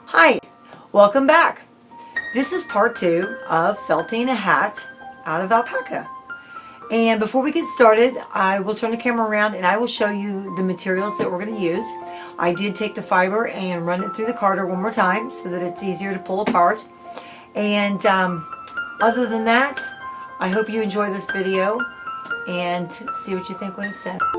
Hi, welcome back. This is part 2 of felting a hat out of alpaca. And before we get started, I will turn the camera around and I will show you the materials that we're going to use. I did take the fiber and run it through the carder one more time so that it's easier to pull apart. And other than that, I hope you enjoy this video and see what you think when it's done.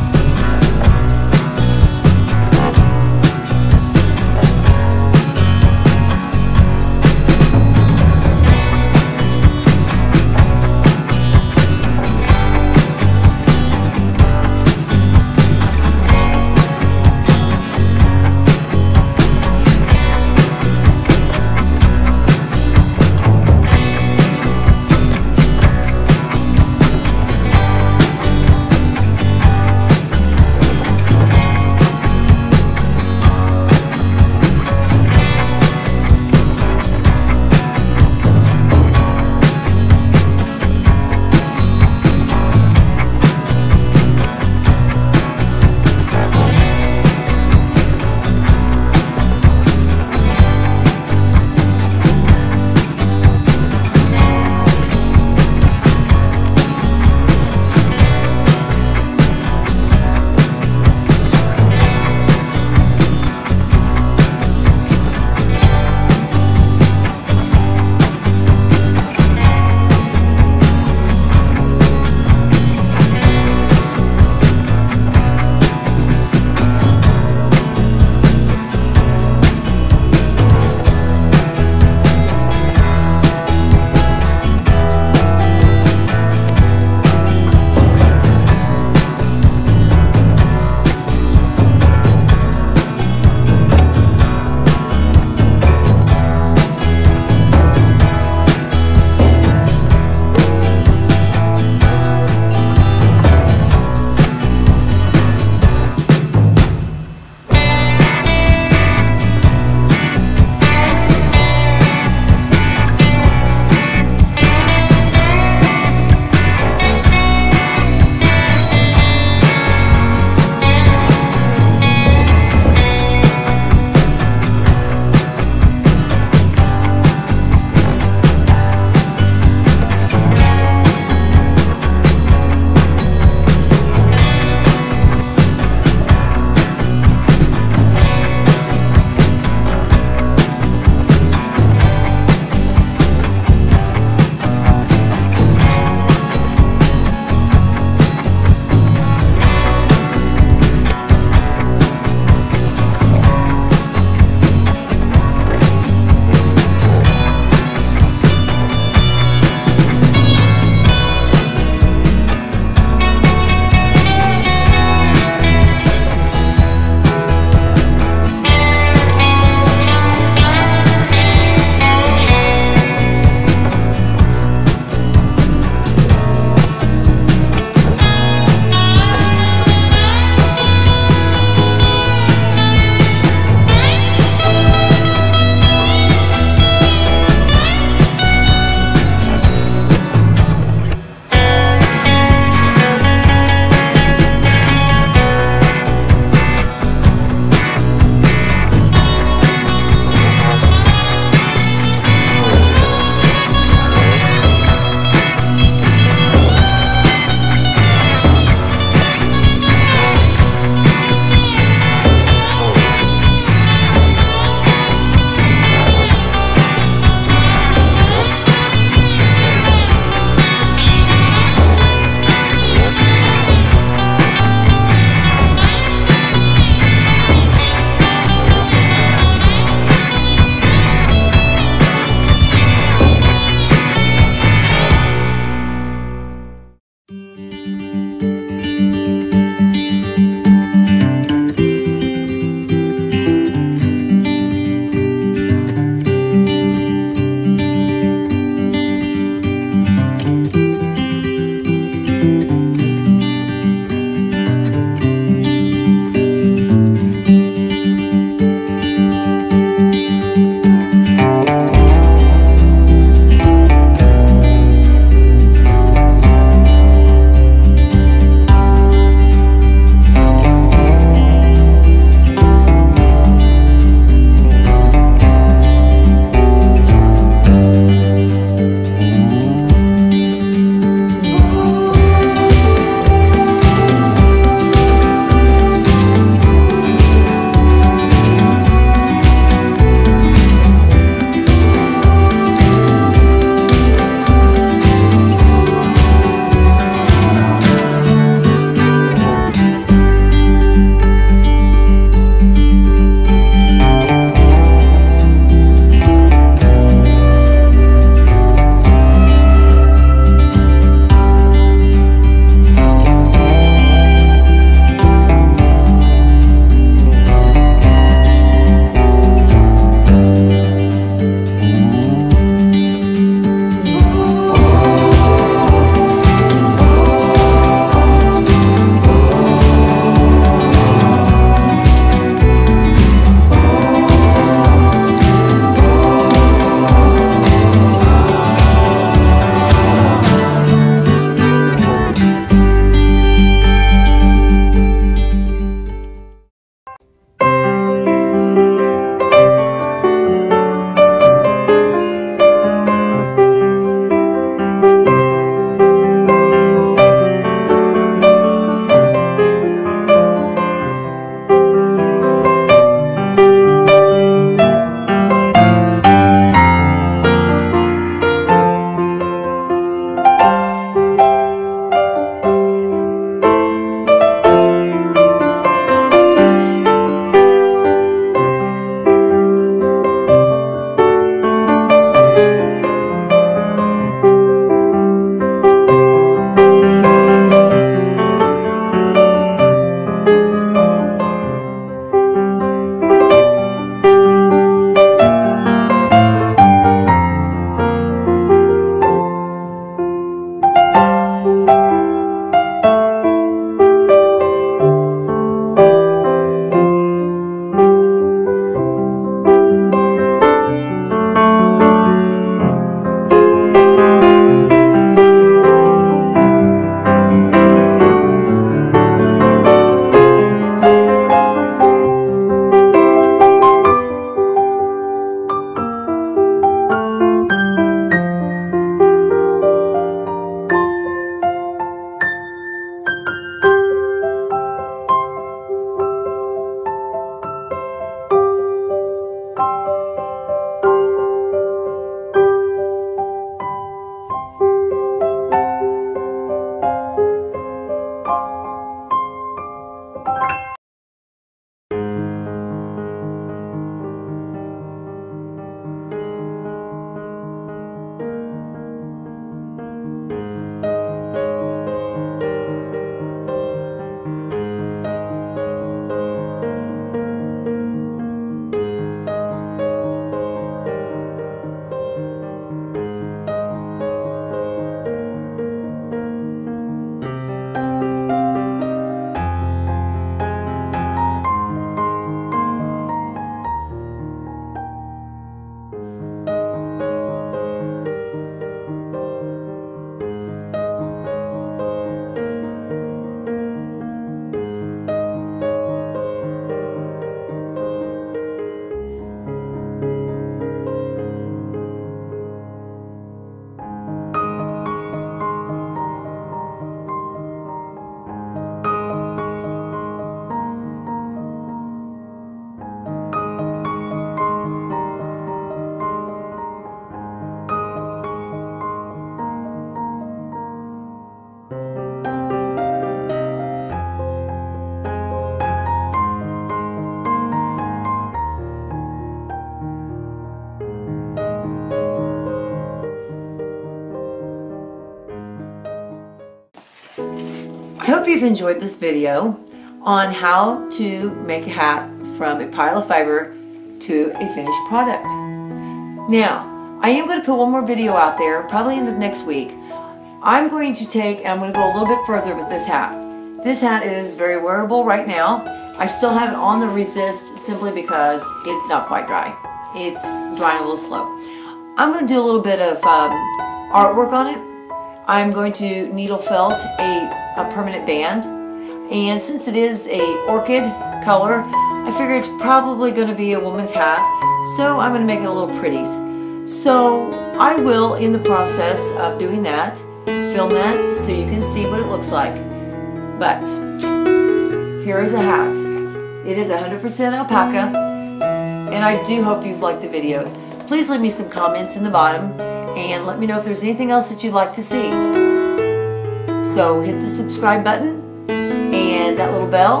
hope you've enjoyed this video on how to make a hat from a pile of fiber to a finished product. Now, I am going to put one more video out there, probably end of next week. I'm going to go a little bit further with this hat. This hat is very wearable right now. I still have it on the resist simply because it's not quite dry. It's drying a little slow. I'm going to do a little bit of artwork on it. I'm going to needle felt a permanent band. And since it is a orchid color, I figure it's probably going to be a woman's hat. So I'm going to make it a little pretties. So I will, in the process of doing that, film that so you can see what it looks like. But here is a hat. It is 100% alpaca, and I do hope you've liked the videos. Please leave me some comments in the bottom and let me know if there's anything else that you'd like to see. So hit the subscribe button and that little bell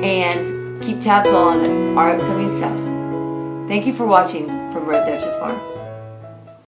and keep tabs on our upcoming stuff. Thank you for watching from Red Duchess Farm.